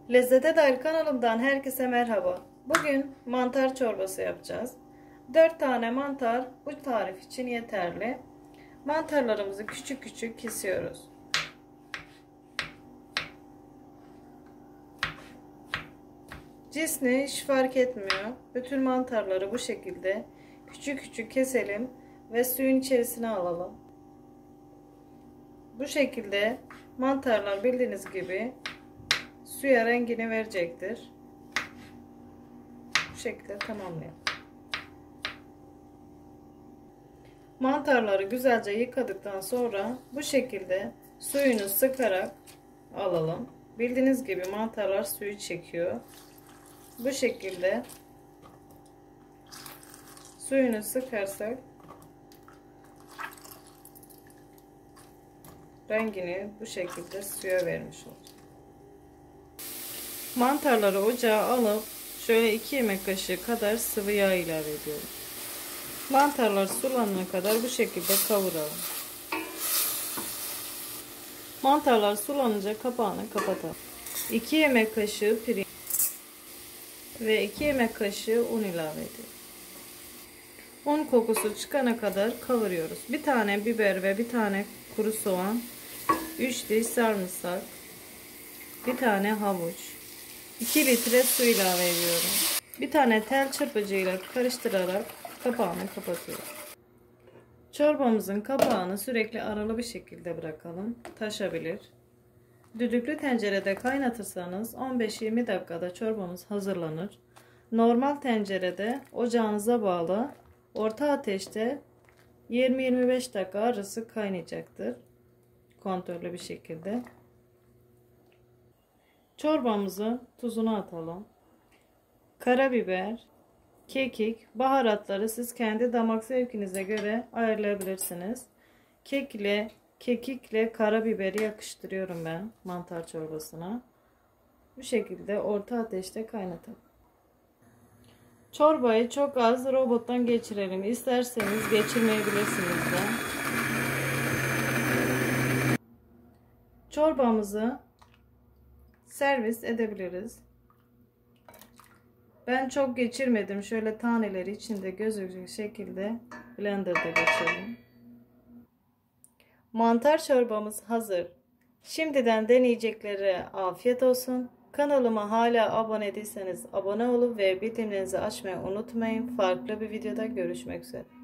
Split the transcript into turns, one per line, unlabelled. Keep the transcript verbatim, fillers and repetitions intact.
Lezzete Dair kanalımdan herkese merhaba. Bugün mantar çorbası yapacağız. dört tane mantar bu tarif için yeterli. Mantarlarımızı küçük küçük kesiyoruz. Cisni hiç fark etmiyor. Bütün mantarları bu şekilde küçük küçük keselim ve suyun içerisine alalım. Bu şekilde mantarlar bildiğiniz gibi suya rengini verecektir. Bu şekilde tamamlayalım. Mantarları güzelce yıkadıktan sonra bu şekilde suyunu sıkarak alalım. Bildiğiniz gibi mantarlar suyu çekiyor. Bu şekilde suyunu sıkarsak rengini bu şekilde suya vermiş olacak. Mantarları ocağa alıp şöyle iki yemek kaşığı kadar sıvı yağ ilave ediyorum. Mantarlar sulanana kadar bu şekilde kavuralım. Mantarlar sulanınca kapağını kapatalım. iki yemek kaşığı pirinç ve iki yemek kaşığı un ilave ediyorum. Un kokusu çıkana kadar kavuruyoruz. Bir tane biber ve bir tane kuru soğan, üç diş sarımsak, bir tane havuç, iki litre su ilave ediyorum. Bir tane tel çırpıcıyla karıştırarak kapağını kapatıyorum. Çorbamızın kapağını sürekli aralı bir şekilde bırakalım. Taşabilir. Düdüklü tencerede kaynatırsanız on beş yirmi dakikada çorbamız hazırlanır. Normal tencerede ocağınıza bağlı orta ateşte yirmi yirmi beş dakika arası kaynayacaktır. Kontrollü bir şekilde. Çorbamızı tuzunu atalım. Karabiber, kekik, baharatları siz kendi damak zevkinize göre ayarlayabilirsiniz. Kek ile, kekikle karabiberi yakıştırıyorum ben mantar çorbasına. Bu şekilde orta ateşte kaynatalım. Çorbayı çok az robottan geçirelim. İsterseniz geçirmeyebilirsiniz de. Çorbamızı servis edebiliriz. Ben çok geçirmedim. Şöyle taneleri içinde gözükecek şekilde blenderda geçelim. Mantar çorbamız hazır. Şimdiden deneyeceklere afiyet olsun. Kanalıma hala abone değilseniz abone olup ve bildirimlerinizi açmayı unutmayın. Farklı bir videoda görüşmek üzere.